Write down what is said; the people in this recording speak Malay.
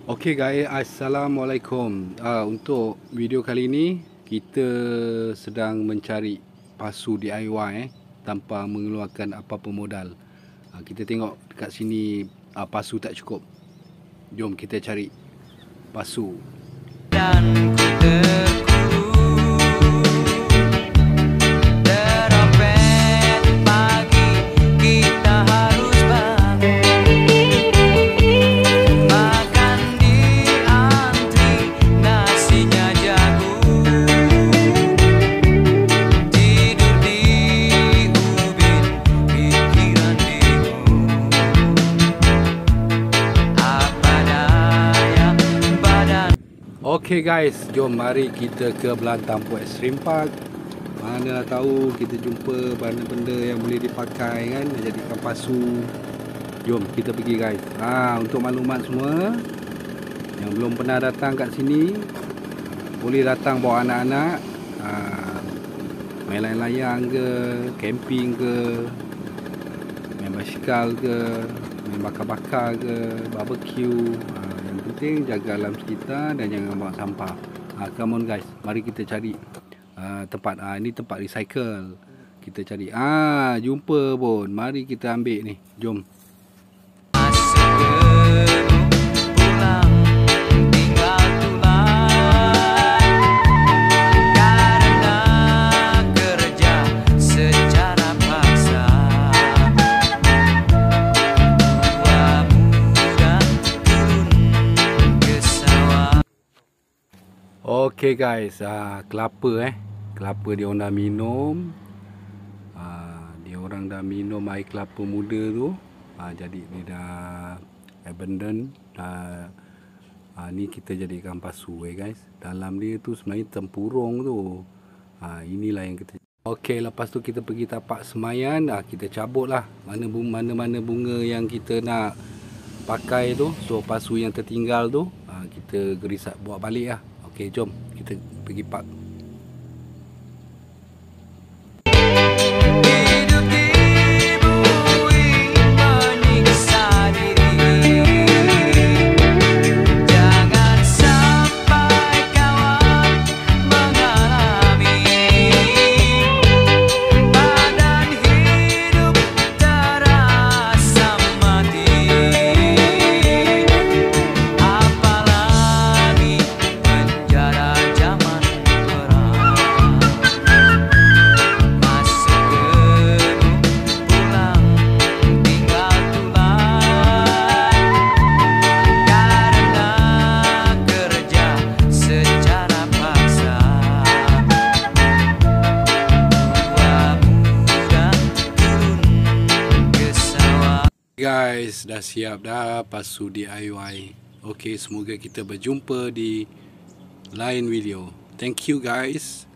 Okey guys, Assalamualaikum. Untuk video kali ini kita sedang mencari pasu DIY tanpa mengeluarkan apa-apa modal. Kita tengok dekat sini pasu tak cukup. Jom kita cari pasu. Dan ku Okey guys, jom mari kita ke Belantampu Extreme Park. Mana tahu kita jumpa benda-benda yang boleh dipakai kan, jadikan pasu. Jom kita pergi guys. Untuk maklumat semua yang belum pernah datang kat sini, boleh datang bawa anak-anak, main layang-layang ke, camping ke, main basikal ke, main bakar-bakar ke, barbecue. Penting jaga alam sekitar dan jangan bawa sampah. Come on guys, mari kita cari tempat. Ini tempat recycle. Kita cari. Jumpa pun. Mari kita ambil ni. Jom. Okey guys, kelapa kelapa dia orang dah minum. Dia orang dah minum air kelapa muda tu. Jadi dia dah abundant. Ni kita jadikan pasu guys. Dalam dia tu sebenarnya tempurung tu. Inilah yang kita. Okey, lepas tu kita pergi tapak semayan. Kita cabut lah mana-mana bunga yang kita nak pakai tu. So pasu yang tertinggal tu kita gerisat bawa balik lah. Okey, jom kita pergi park. Guys, dah siap dah pasu DIY. Okey, semoga kita berjumpa di lain video. Thank you guys.